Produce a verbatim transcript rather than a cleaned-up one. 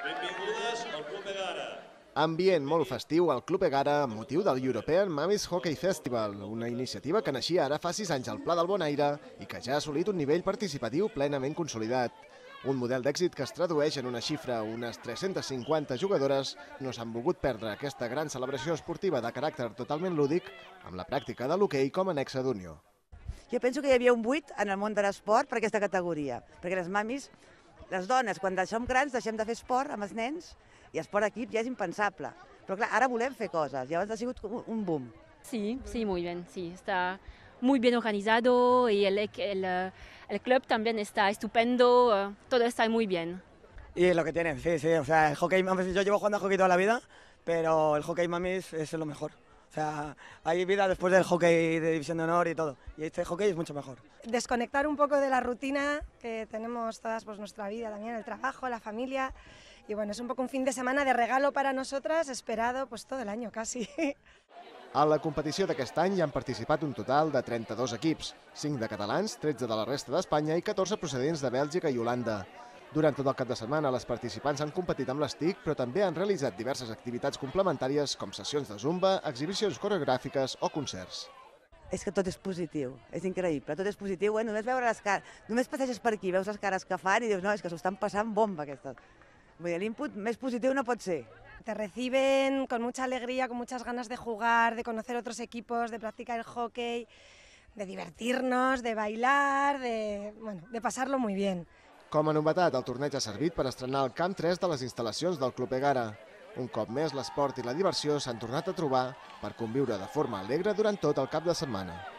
Benvingudes al Club Egara. Ambient molt festiu al Club Egara amb motiu del European Mummies Hockey Festival, una iniciativa que naixia ara fa sis anys al Pla del Bonaire i que ja ha assolit un nivell participatiu plenament consolidat. Un model d'èxit que es tradueix en una xifra. Unes tres-centes cinquanta jugadores no s'han volgut perdre aquesta gran celebració esportiva de caràcter totalment lúdic amb la pràctica de l'hoquei com a nexe d'unió. Jo penso que hi havia un buit en el món de l'esport per aquesta categoria, perquè les mamis, les dones, quan som grans, deixem de fer esport amb els nens i esport equip ja és impensable. Però clar, ara volem fer coses, llavors ha sigut un boom. Sí, sí, muy bien, sí, está muy bien organizado y el, el, el club también está estupendo, todo está muy bien. Y lo que tienen, sí, sí, o sea, el hockey mamis, yo llevo jugando a hockey toda la vida, pero el hockey mamis es lo mejor. O sea, hay vida después del hockey de división de honor y todo, y este hockey es mucho mejor. Desconectar un poco de la rutina que tenemos todas, pues nuestra vida también, el trabajo, la familia, y bueno, es un poco un fin de semana de regalo para nosotras, esperado pues todo el año casi. A la competició d'aquest any hi han participat un total de trenta-dos equips, cinc de catalans, tretze de la resta d'Espanya i catorze procedents de Bèlgica i Holanda. Durant tot el cap de setmana, les participants han competit amb les T I C, però també han realitzat diverses activitats complementàries com sessions de zumba, exhibicions coreogràfiques o concerts. És que tot és positiu, és increïble, tot és positiu, eh? Només veure les cares, només passeges per aquí, veus les cares que fan i dius, no, és que s'ho estan passant bomba aquestes. Vull dir, l'input més positiu no pot ser. Te reciben con mucha alegría, con muchas ganas de jugar, de conocer otros equipos, de practicar el hockey, de divertirnos, de bailar, de, bueno, de pasarlo muy bien. Com a novetat, el torneig ha servit per estrenar el camp tres de les instal·lacions del Club Egara. Un cop més, l'esport i la diversió s'han tornat a trobar per conviure de forma alegre durant tot el cap de setmana.